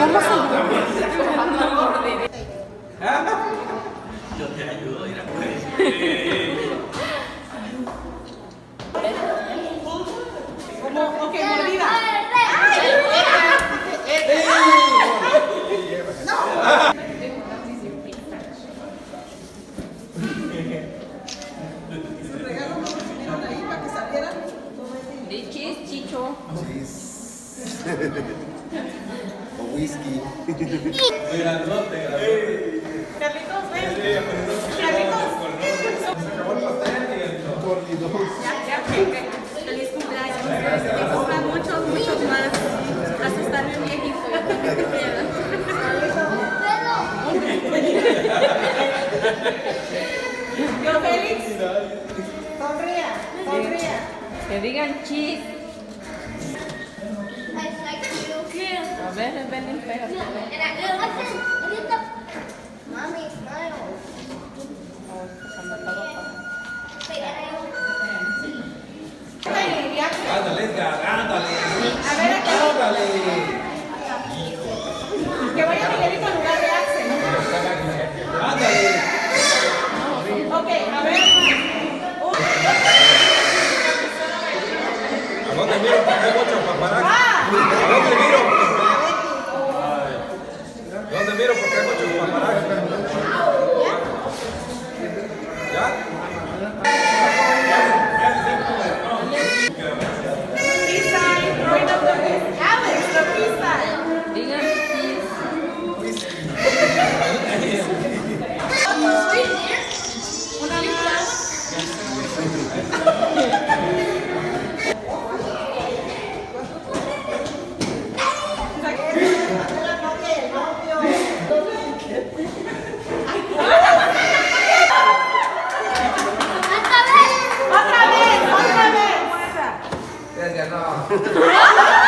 ¿Cómo se llama? Yo te ayudo, mira. Como, ok, mordida. No. Sus regalos los recibieron ahí para que salieran. De chis, chicho. Chis. O whisky. Grandote, Carlitos, ven. Carlitos. Ya, feliz cumpleaños. Que cumplan muchos más. Hasta estar bien viejito. Yo, Félix. Sonría, sonría. Que digan chis. A ver, ven, pégate. Mommy, smile. Ándale, Edgar, ándale. A ver, acá. Ándale. Que vaya Miguelito en lugar de Axel. Ándale. Ok, a ver. ¿A dónde miro? Porque hay muchos paparazzi. ¿A dónde miro? ¿Dónde miro? Porque hay muchos paparazzi. ¿Ya? Digan chis. Otra vez. Edgar, no.